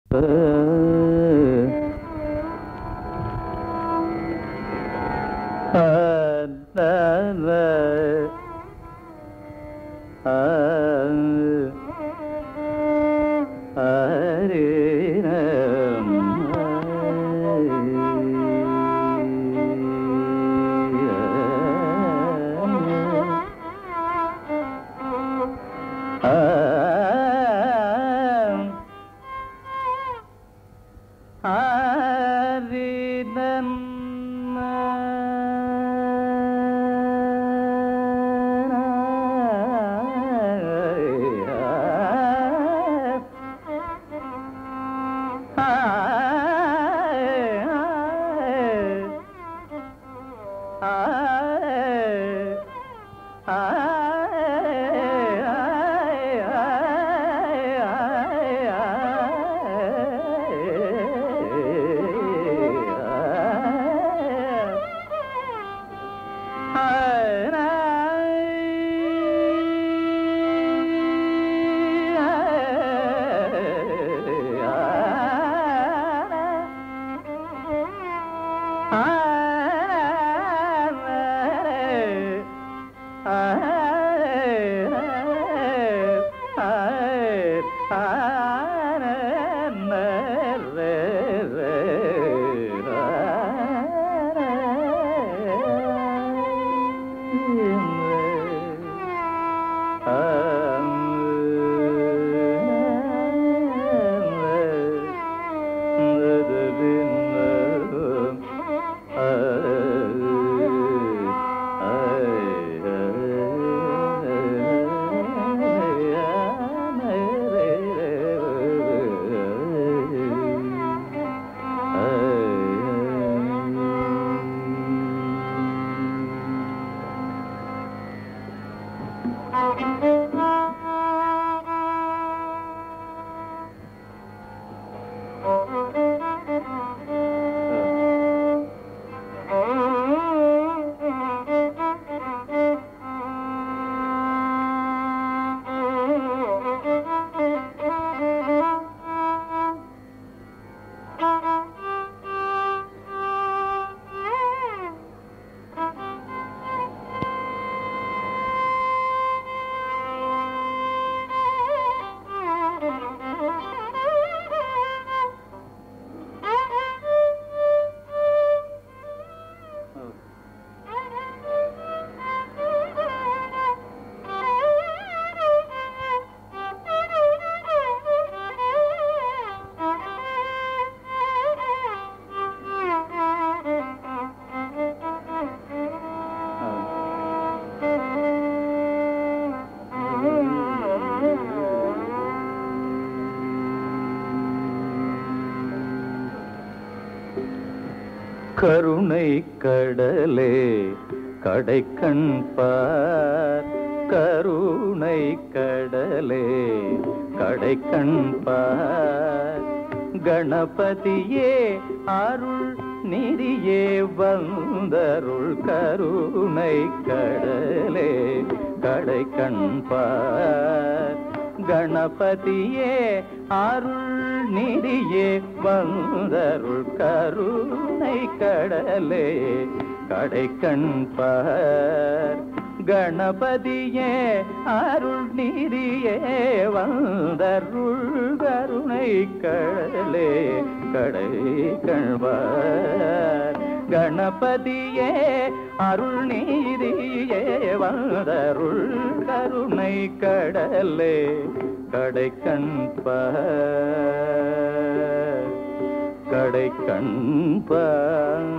கருணை கடலே கடைக்கண் பார், கருணை கடலே கடைக்கண் பார், கணபதியே அருள் நிதியே வந்தருள், கருணை கடலே கடைக்கண் பார், கணபதியே அருள் நிதியே வந்தருள், கருணை கடலே கடைக்கண் பார், கணபதியே அருள் நிதியே வந்தருள், கருணை கடலே கடைக்கண் பார், கணபதியே அருள் நீதியே வந்தருள், கருணை கடலே கடைக்கண் பார், கடைக்கண் பார்.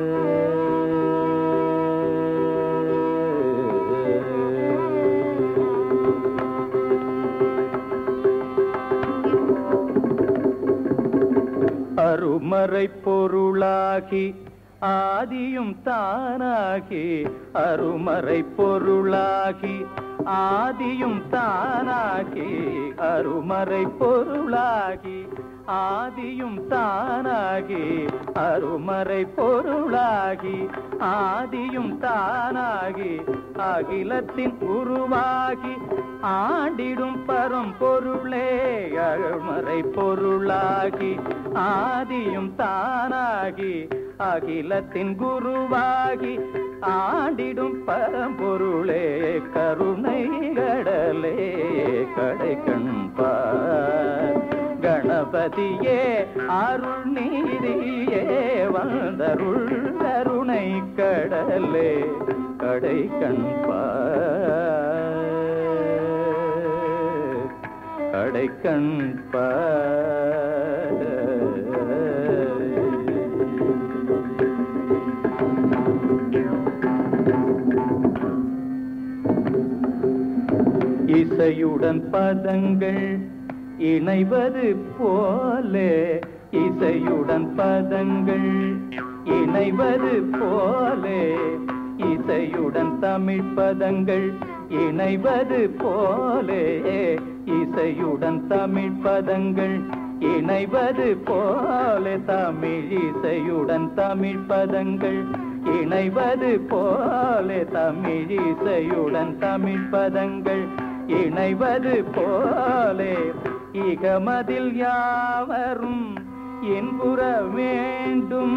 அருமறை பொருளாகி ஆதியும் தானாகி, அருமறை பொருளாகி ஆதியும் தானாகி, அருமறை பொருளாகி ஆதியும் தானாகி, அருமறை பொருளாகி ஆதியும் தானாகி, அகிலத்தின் உருவாகி ஆண்டிடும் பரம்பொருளே அருள்மறை பொருளாகி ஆதியும் தானாகி அகிலத்தின் குருவாகி ஆண்டிடும் பரம்பொருளே கருணை கடலே கடை கண்பார் கணபதியே அருள் நீதியே வந்தருள் கருணை கடலே கடை கண்பார் கடை கண்பார். இசையுடன் பதங்கள் இணைவது போலே இசையுடன் பதங்கள் இணைவது போலே இசையுடன் தமிழ் பதங்கள் இணைவது போலே இசையுடன் தமிழ் பதங்கள் இணைவது போலே தமிழ் இசையுடன் தமிழ் பதங்கள் இணைவது போலே தமிழ் இசையுடன் தமிழ் பதங்கள் இணைவது போலே இகமதில் யாவரும் இன்புற வேண்டும்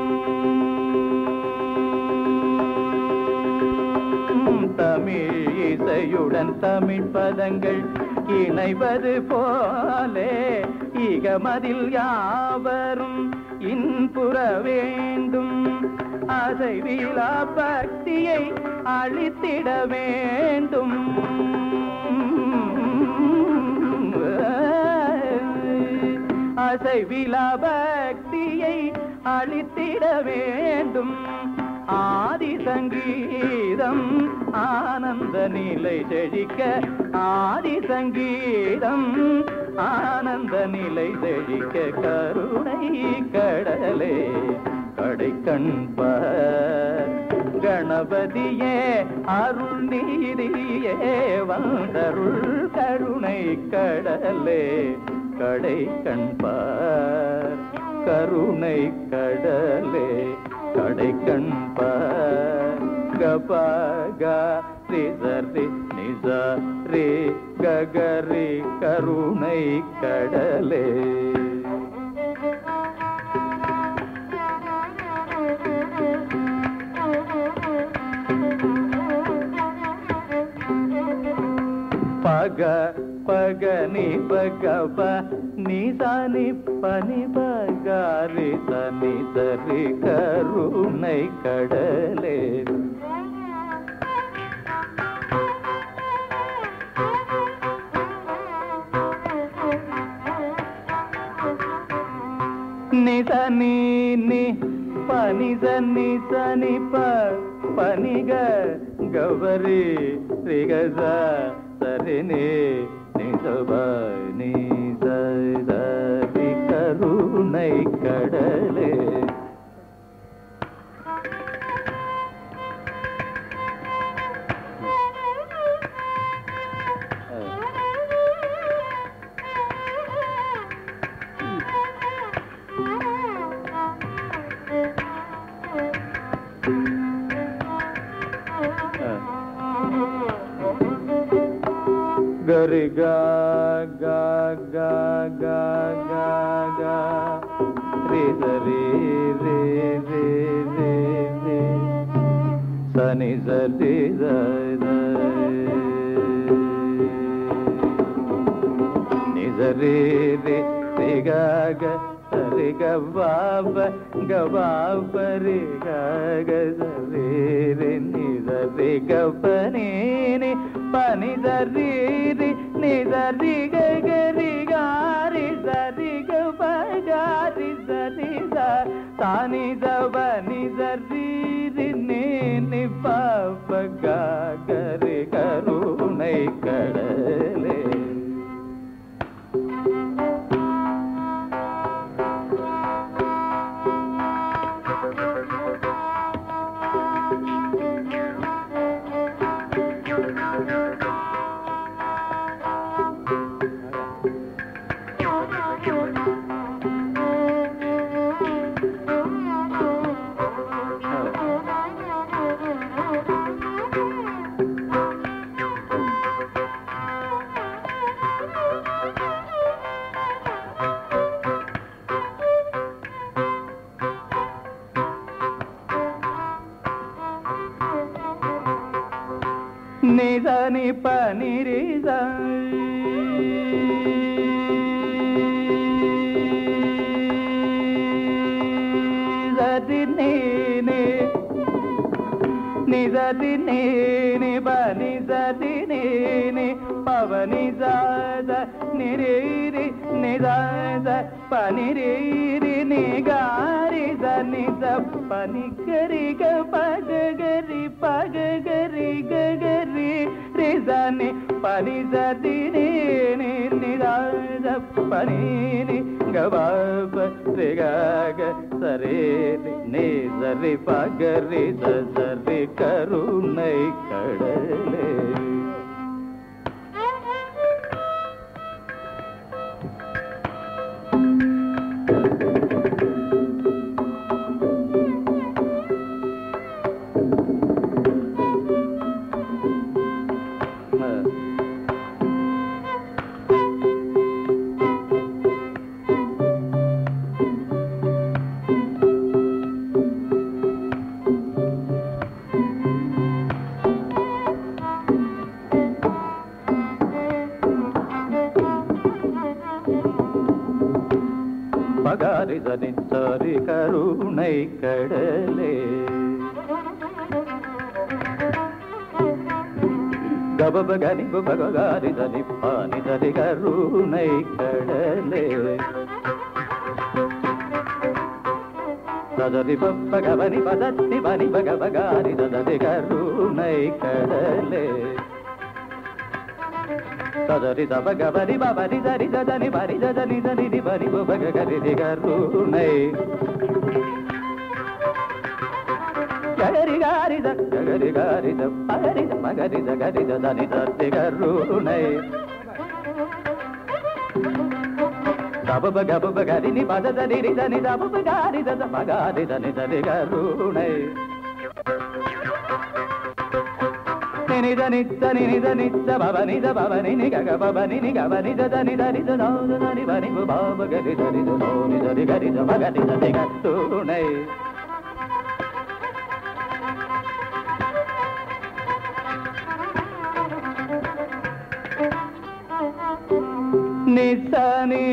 தமிழ் இசையுடன் தமிழ் பதங்கள் இணைவது போலே இகமதில் யாவரும் இன்புற வேண்டும் அசைவிலா பக்தியை அளித்திட வேண்டும் அசைவிலா பக்தியை அளித்திட வேண்டும் ஆதி சங்கீதம் ஆனந்த நிலை செழிக்க ஆதி சங்கீதம் ஆனந்த நிலை செழிக்க கருணை கடலே கடை கண்பார் கணபதியே அருள் நீதியே வந்தருள் கருணை கடலே கடை கண்பார் கருணை கடலே கடை கண்பார் கபகா ரிசரி நிசரி ககரி கருணை கடலே பக பக நி பகப நிசனி பனி பகாரி சனி சரி கருணை கடலே நிசனி நி பனி சனி சனி ப பனிக கவரி ரிகச சரினே நிசபனி சரி கருணை கடலே gari ga ga ga ga ga ga re re re re re re sa ni sa re sa ni sa re re re ga ga re ga ba re ga ga sa re re ni sa re ga pa ni ni pa ni sa re re ni sa re ga ga re ga re sa re ga pa ga re sa ni sa ta ni sa ba ni sa re re ni ni pa pa ga ga re karunai kadale నిజ ని పని రి నిజది నీ బని జది నీ పవని జద నిరి నిజ పని రి ని గారి జని జ పని గరి గ పగ గరి గరి రి జని పని జది నీ నిజ పని ని గబాబ రి గ సరే ని జరి పగరి జరి கருணை கடலே பகாரி தனி சாரி கருணை கடலே கபபகனி பகாரி தனி பானி தனி கருணை கடலே சதரி பகவனி பதத்தி பனி பகவகாரி தனி கருணை கடலே சதரி தபகவரி பவரி தரி தனி பரி தனி தனி பரி பககரி கருணை கரி காரி பகரி மகரி கரி தனி தத்தி கருணை தபகரி நி பத தனி தனி தபகாரி மகாரி தனி தனி கருணை நித நித்த நித நித்த பவனி த பவனி நி கக பவனி நி கவனி த தனி தனி த நௌ தனி பனி பாப கரி தனி த நௌ தனி கரி த மகரி தனி கருணை நிசனி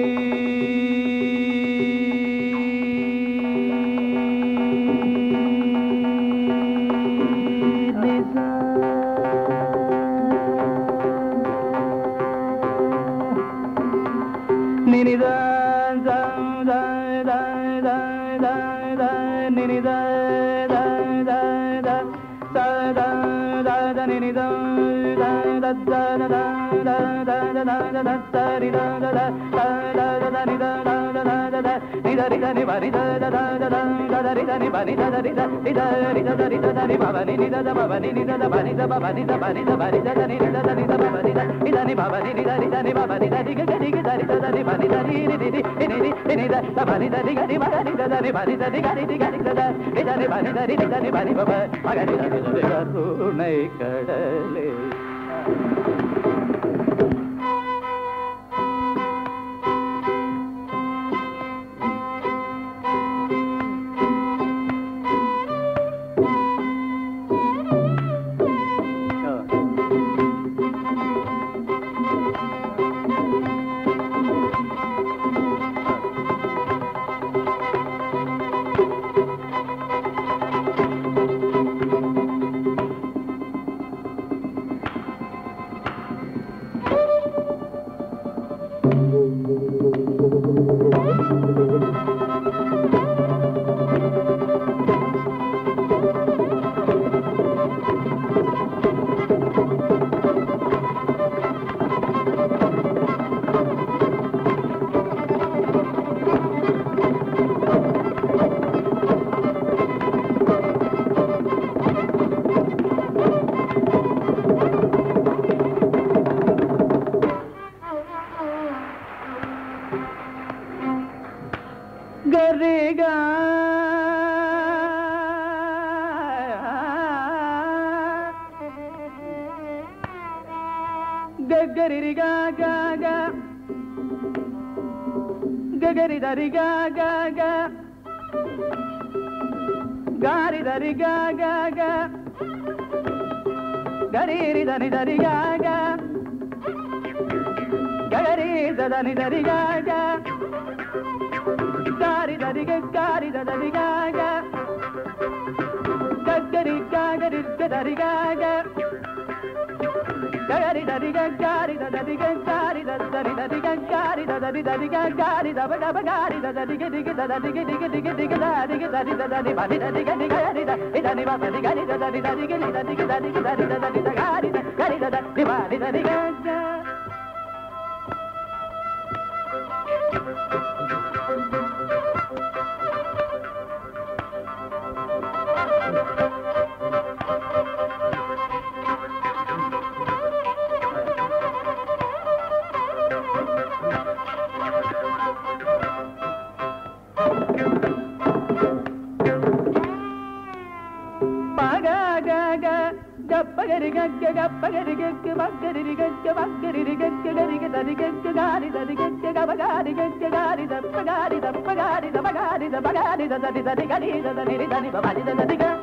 நிதரிதனி பனிததரி பனிதரி தனி பவனி நிதத பவனி நிதத பனித பவனித பனித பரிதனி நிததனி பவனித இதனி பவனி நிதரிதனி பவனி தரி கரி கரி தனி பனிதரி நிதி பனிதரி கரி மகனி தனி பனிதரி கரி கரி இதனி பனிதரி நிதனி பனி பவ மகனி தனி கருணை கடலே gagari ga ga ga gagari dari ga ga ga gari dari ga ga ga గరి దని దరి గాగా గరి దని దరి గాగా గారి దరి దరి గాగా గరి గాగరి దరి గాగా గరి దరి గారి దరి గారి దరి దరి గారి దరి దరి గారి దబ దబ గారి దరి గి దిగి దరి గి దిగి దిగి దిగి దరి గి దరి దరి బని దరి గని గరి దరి బా బని గని దరి దరి గి దరి గి దరి గి దరి దరి గారి గరి దరి బని దరి గాగా గప్పగరి గగ్గ గప్పగరి గగ్గ బగ్గరి గగ్గ బగ్గరి గగ్గ గరి దరి గగ్గ గారి దరి గగ్గ గబగారి గగ్గ గారి దప్పగారి దప్పగారి దబగారి దబగారి దరి దరి గరి దరి దరి బబరి దరి గగ్గ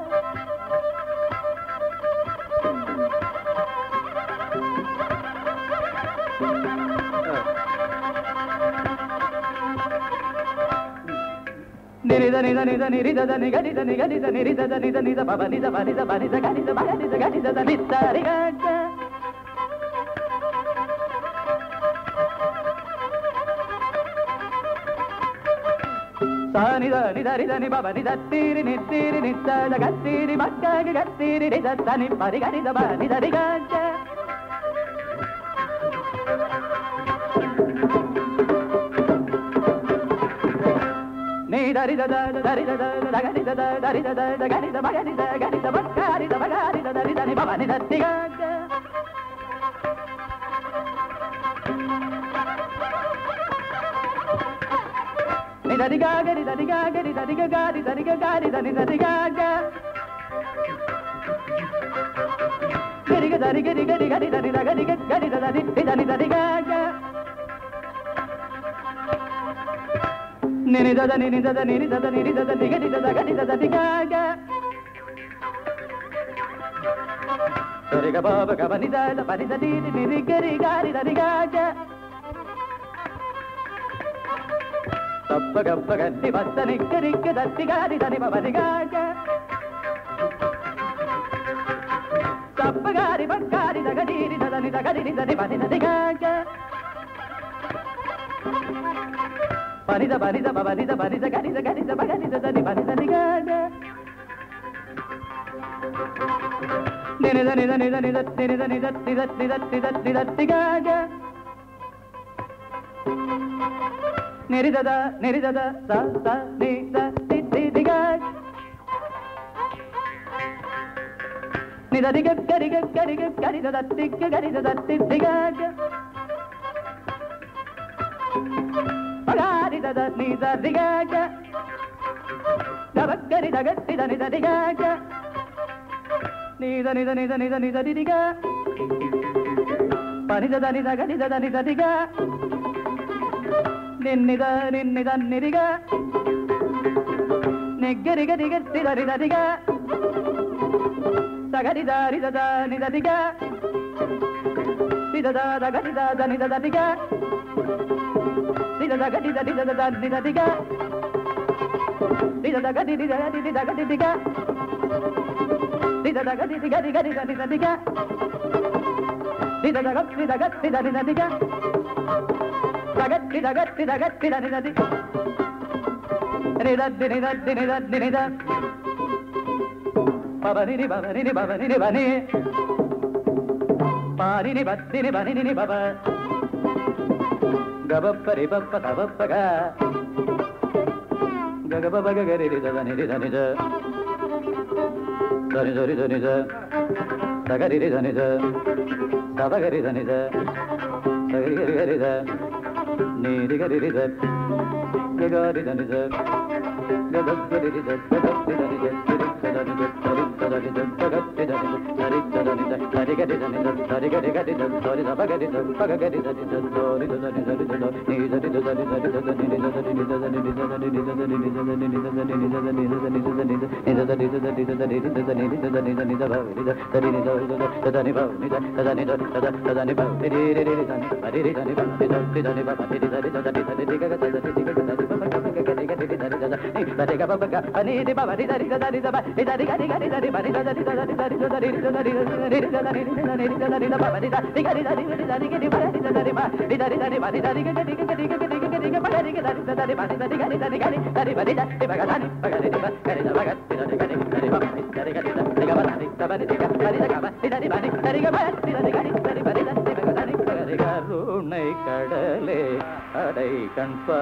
నిరిద నిద నిద నిరిద దని గడి దని గడి దని నిరిద దని దని ద బబ నిద బని ద బని ద గడి ద బగ నిద గడి ద దని తరి గగ్గ సాని ద నిద రి దని బబ నిద తిరి నిత్తిరి నిత్త ద గత్తిరి మగ్గ గత్తిరి నిద దని పరి గడి ద బని ద రి గగ్గ dari da da dari da da gari da dari da gari da bagari da gari da bagari da bagari da dari da ni baba ni da tiga ni da diga gari da diga gari da diga gari da diga gari da ni da diga ga gari ga dari gari gari gari da ni da gari gari da da ni da diga ga నిని దద నిని దద నిని దద నిని దద నిగడి దద గడి దద దిగాగా సరిగ బాబ గబని దద పని దది నిని గరి గారి దదిగాగా తప్ప గప్ప గట్టి బస్త నిక్కరిక్క దత్తి గారి దని బబదిగాగా తప్ప గారి బక్కారి దగడీరి దదని దగడి దది పని దదిగాగా పనిద పనిద పనిద పనిద గనిద గనిద బగనిద దని పనిద నిగాగ నినిద నిద నిద నిద నిద నిద నిద నిద నిద నిద నిగాగ నిరిదద నిరిదద స స ని స ని ని నిగాగ నిద నిగ గరిగ గరిగ గరిద దత్తిగ గరిద దత్తి నిగాగ పగారి దద ని ద దిగాగ దబగ్గరి దగత్తి దని ద దిగాగ నిద నిద నిద నిద నిద దిగ పనిద దని ద గని ద దని ద దిగ నిన్నిద నిన్నిద నిరిగ నిగ్గరి గరి గత్తి దని ద దిగ సగరి దారి ద ని ద దిగ దిద ద గని ద దని ద దిగ దిద గడి ద దిద ద ని ద దిగ దిద గడి దిద ది దిద గడి దిగ దిద గడి దిగ దిగ దిద ని ద దిగ దిద గడి దిద గడి ద ని ద దిగ గడి ద గడి ద గడి ద ని ద దిగ ని ద ది ని ద ది ని ద ది ని ద పబని ని బబని ని బబని ని బని పారి ని బద్ది ని బని ని బబ గబప్పరి బప్ప తబప్పగ గగబబ గగరి రి ద ని రి ద ని ద దని దని దని ద సగరి రి ద ని ద సబగరి ద ని ద సగరి గరి గరి ద ని రి గరి రి ద గగరి ద ని ద గదగ్గరి రి ద గదగ్గరి ద ని ద கருணை கடலே அடை கண்பா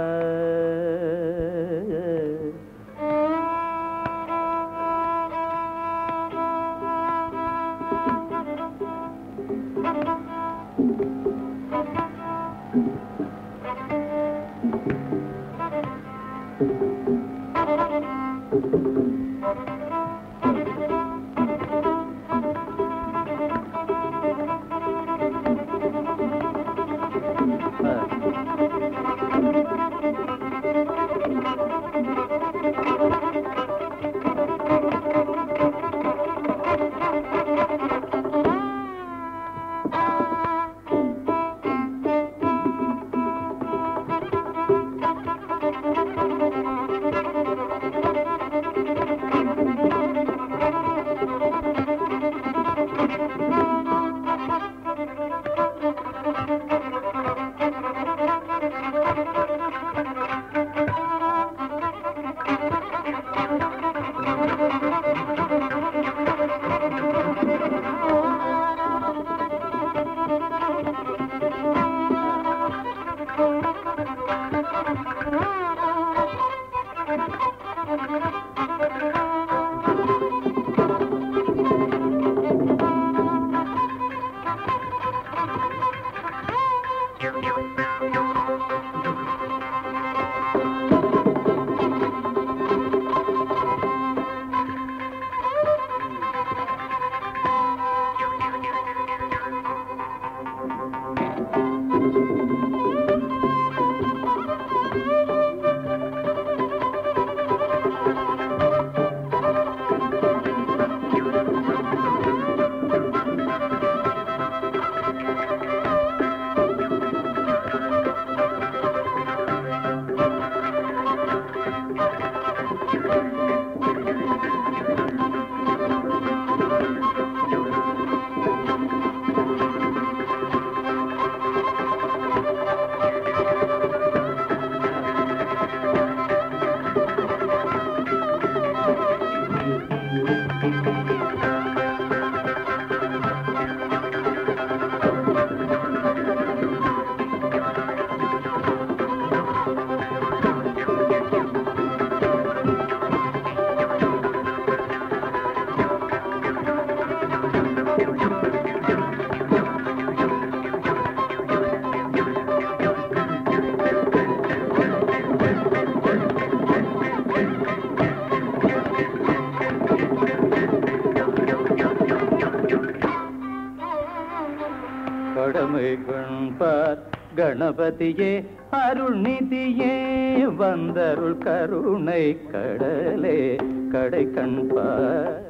கடமை கண்பார் கணபதியே அருள்நிதியே வந்தருள் கருணை கடலே கடை கண்பார்